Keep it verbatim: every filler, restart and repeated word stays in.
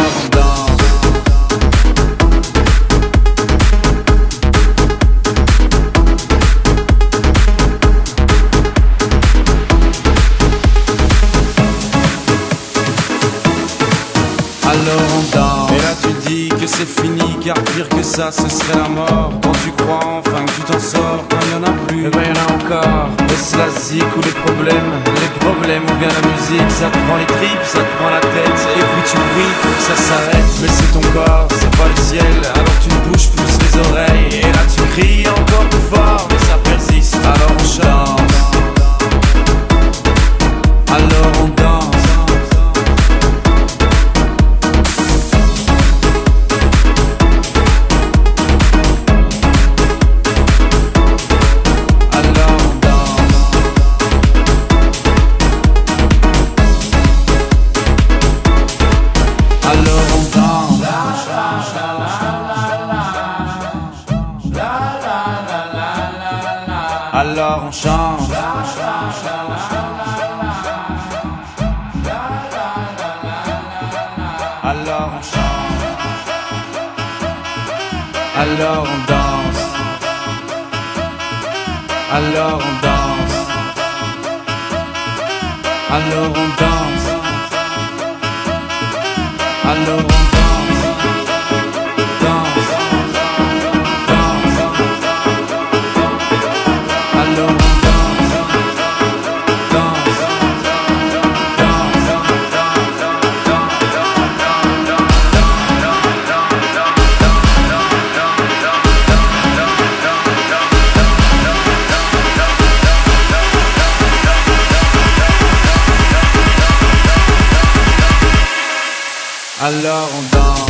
on danse. Alors on danse. Et là tu dis que c'est fini, car pire que ça ce serait la mort. Quand tu crois enfin que tu t'en sors, quand il y en a plus, et ben y en a encore. Est-ce la zik ou les problèmes? Les problèmes ou bien la musique, ça te prend les tripes, ça te prend la tête. Et puis tu pries pour que ça s'arrête. Mais c'est ton corps, c'est pas le ciel. Alors tu te bouges plus les oreilles. Et là tu cries encore plus fort, mais ça persiste. Alors on chante. Alors on danse. Alors on chante. Alors on chante. Alors on danse. Alors on danse. Alors on danse. Alors on danse. Alors on danse.